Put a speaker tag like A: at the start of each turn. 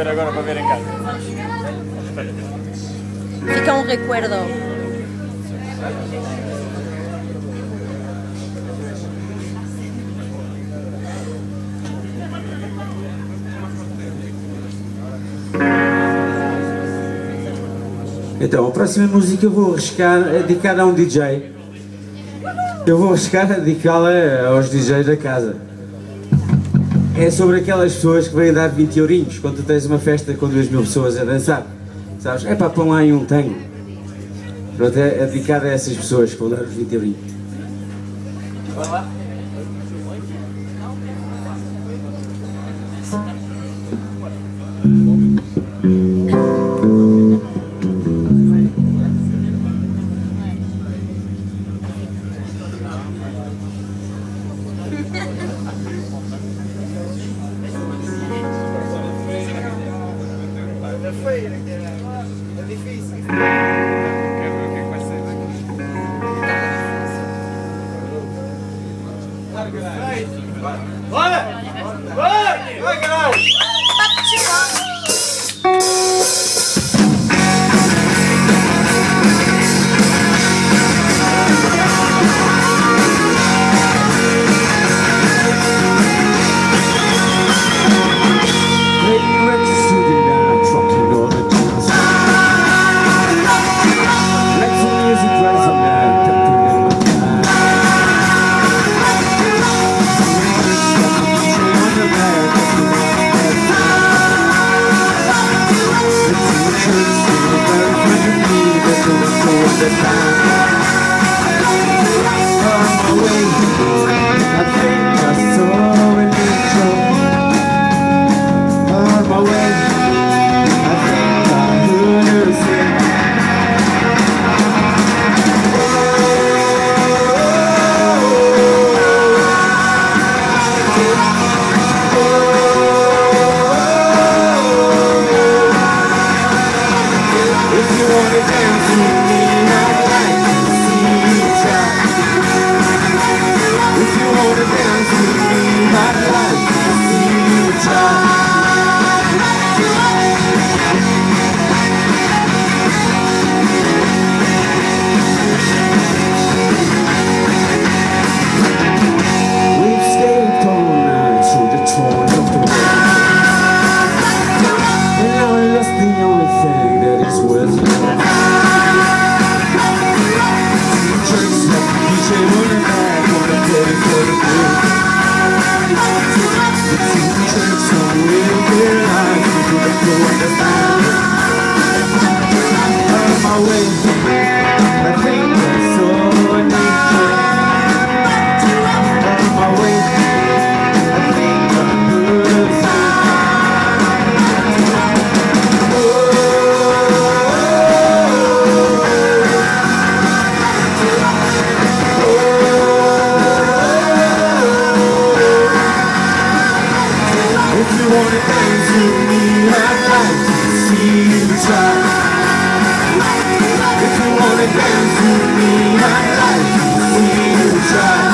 A: agora para ver em casa.
B: Fica um recuerdo.
C: Então, a próxima música eu vou arriscar a dedicar a um DJ. Eu vou arriscar a dedicá-la aos DJs da casa. É sobre aquelas pessoas que vêm dar 20 eurinhos quando tu tens uma festa com 2000 pessoas a dançar. Sabes? É para pôr lá em um tango. Pronto, é dedicado a essas pessoas que vão dar os 20 eurinhos. Vai lá.
D: É difícil.
A: Quero ver o que é que vai sair daqui.
D: Bora! Vai, caralho!
E: If you wanna dance with me, I'd like to see you try.